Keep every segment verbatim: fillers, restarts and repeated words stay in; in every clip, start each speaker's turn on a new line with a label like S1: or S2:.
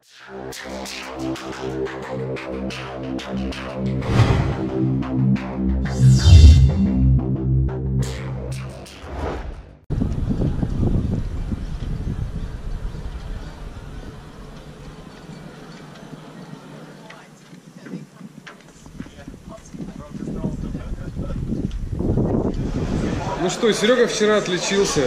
S1: Ну что, Серега вчера отличился.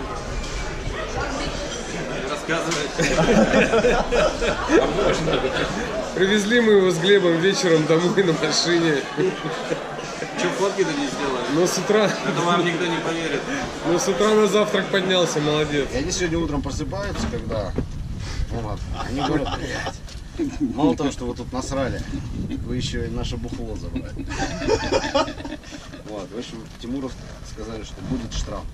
S1: Привезли мы его с Глебом вечером домой на машине.
S2: Че, фотки-то не сделали?
S1: Но с утра...
S2: Это вам никто не поверит.
S1: Но с утра на завтрак поднялся, молодец.
S3: И они сегодня утром просыпаются, когда... Вот, они говорят, блядь, мало того, что вы тут насрали, вы еще и наше бухло забрали. Вот, в общем, Тимуров сказали, что будет штраф.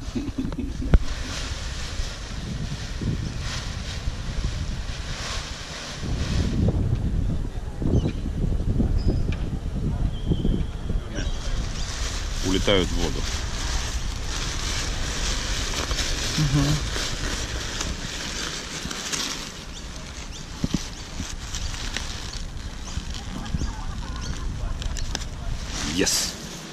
S4: Улетают в воду. Угу. Yes.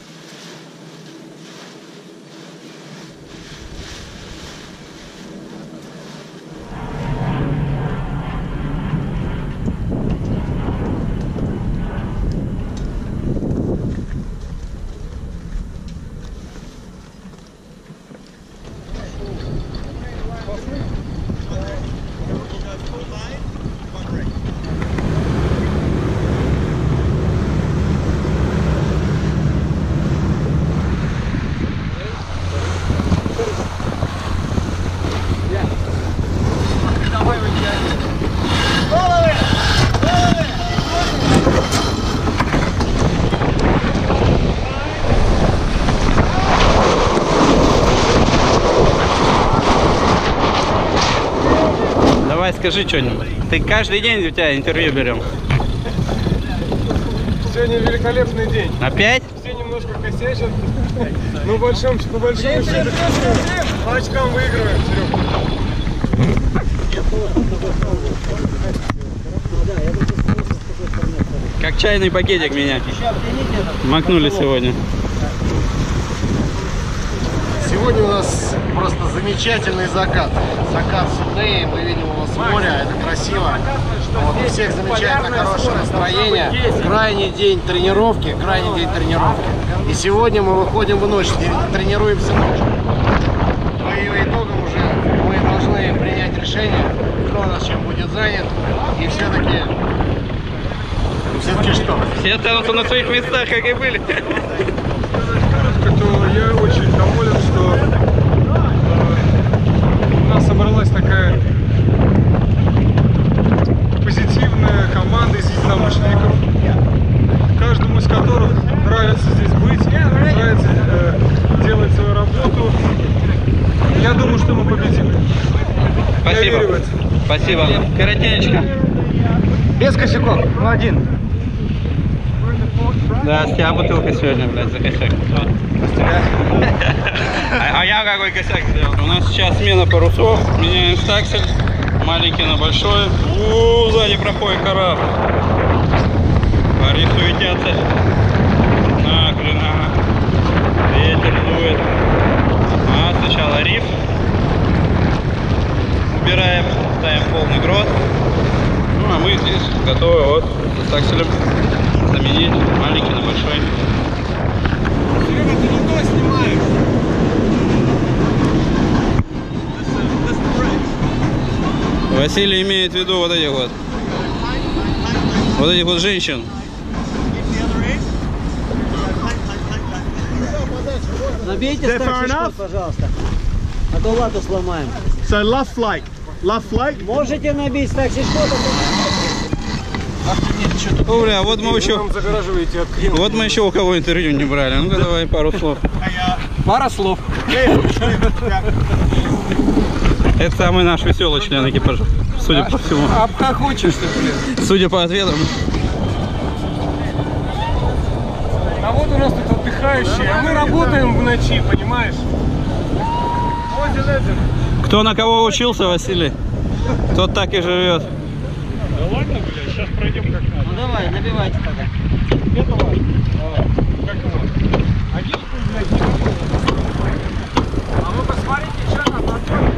S5: Скажи что-нибудь. Ты каждый день у тебя интервью берем.
S1: Сегодня великолепный день.
S5: Опять?
S1: Все немножко косячат. Ну, большом, по большому счету, по очкам выигрываем, Серега.
S5: Как чайный пакетик меня макнули сегодня.
S3: Сегодня у нас просто замечательный закат. Закат Суднеи, мы видим его с моря, это красиво. Вот, у всех замечательно хорошее настроение. Крайний день тренировки, крайний день тренировки. И сегодня мы выходим в ночь, тренируемся ночью. По ее итогам уже мы должны принять решение, кто у нас чем будет занят. И все-таки... Все-таки что?
S5: Все останутся на своих местах, как и были.
S1: То я очень доволен, что э, у нас собралась такая позитивная команда из единомышленников, каждому из которых нравится здесь быть, нравится э, делать свою работу. Я думаю, что мы победим.
S5: Спасибо.
S1: Я верю в это.
S5: Спасибо. Коротенечко.
S1: Без косяков. Ну, один.
S5: Да, с тебя бутылка сегодня, блядь, за косяк. А, а я какой косяк сделал? У нас сейчас смена парусов, меняем стаксель, маленький на большой. У, сзади проходит корабль. Парни суетятся. Нахрен, ага. Ветер дует. А, сначала риф. Убираем, ставим полный грот. Ну, а мы здесь готовы вот с стакселем заменить маленький на большой.
S2: Серега, ты не то снимаешь.
S5: Василий имеет в виду вот этих вот. Вот этих вот женщин.
S6: Набейте стаксик, пожалуйста. А то лату сломаем.
S1: So left flight. Left flight.
S6: Можете набить стаксик,
S5: О, бля, вот мы еще... Вот мы еще у кого интервью не брали. Ну-ка давай пару слов.
S1: Пара слов.
S5: Это самый наш веселый член экипажа, судя по всему.
S1: Обхохочешься, блин.
S5: Судя по ответам.
S1: А вот у нас тут отдыхающие, а мы работаем в ночи, понимаешь?
S5: Кто на кого учился, Василий? Тот так и живет.
S1: Да ладно, блядь, сейчас пройдем как надо.
S6: Ну давай, набивайте пока.
S1: Этого, а, как его? Агентку, блядь, никакого. А вы посмотрите, что там находится.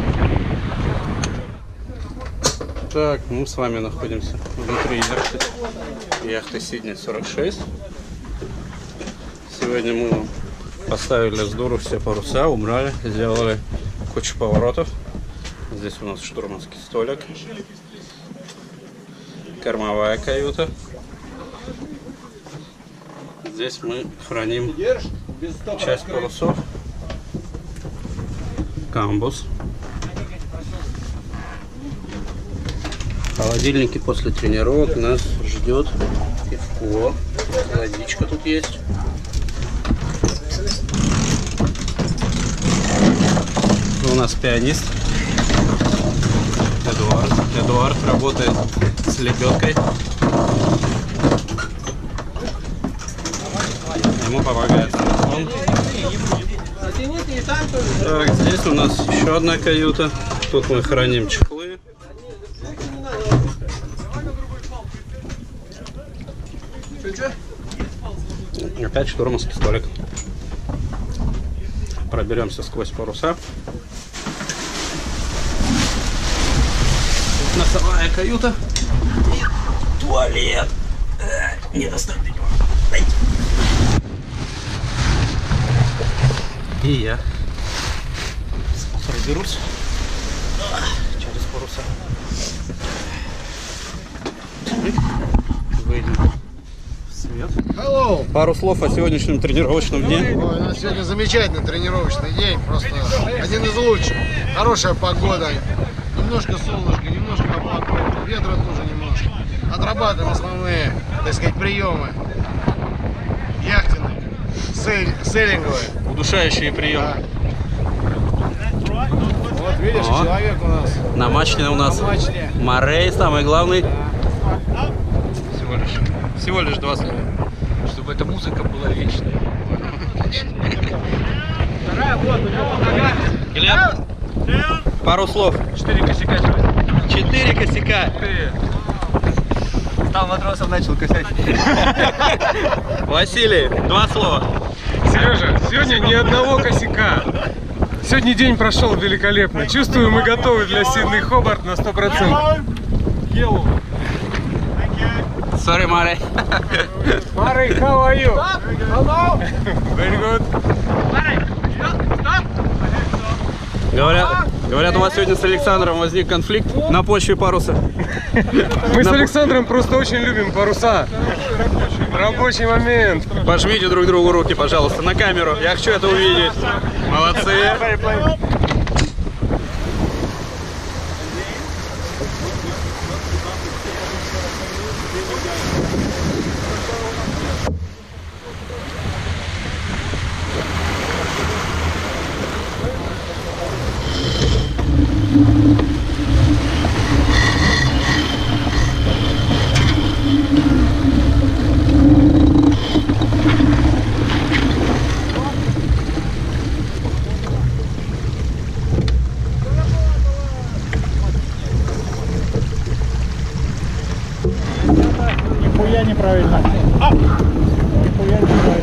S5: Так, мы с вами находимся внутри яхты. Яхты Сидней сорок шесть. Сегодня мы поставили с дуру все паруса, убрали, сделали кучу поворотов. Здесь у нас штурманский столик, кормовая каюта. Здесь мы храним часть парусов, камбуз. Холодильники после тренировок нас ждет пивко, водичка тут есть. У нас пианист Эдуард. Эдуард работает с лебедкой. Ему помогает телефон. Так, здесь у нас еще одна каюта. Тут мы храним чехлы. Опять штурманский столик. Проберемся сквозь паруса. Носовая каюта и туалет. Э, не достать до него. Дайте. И я разберусь через паруса. Выйдем в свет.
S3: Hello.
S5: Пару слов о сегодняшнем тренировочном дне.
S3: Ой, у нас сегодня замечательный тренировочный день, просто один из лучших. Хорошая погода, немножко солнышко, немножко облаков, ветра тоже немножко. Отрабатываем основные, так сказать, приемы. Яхтенные, сейл, сейлинговые.
S5: Удушающие приемы.
S3: Да. Вот видишь,
S5: О.
S3: человек у нас.
S5: На мачте у нас
S3: На мачте.
S5: Морей, самый главный. Всего лишь, всего лишь два слова.
S1: Чтобы эта музыка была вечной.
S5: Глеб, пару слов.
S1: Четыре косяка.
S5: Четыре косяка.
S6: Стал матросом, начал косять.
S5: Василий, два слова.
S1: Сережа, сегодня ни одного косяка. Сегодня день прошел великолепно. Чувствую, мы готовы для Сидней Хобарт на сто процентов. Hello.
S5: Sorry, Марей.
S1: Murray, how are you? Hello. Very good.
S5: Говорят, говорят, у вас сегодня с Александром возник конфликт на почве паруса.
S1: Мы с Александром просто очень любим паруса. Рабочий момент.
S5: Пожмите друг другу руки, пожалуйста, на камеру. Я хочу это увидеть. Молодцы.
S1: Нихуя неправильно. А! Нихуя неправильно.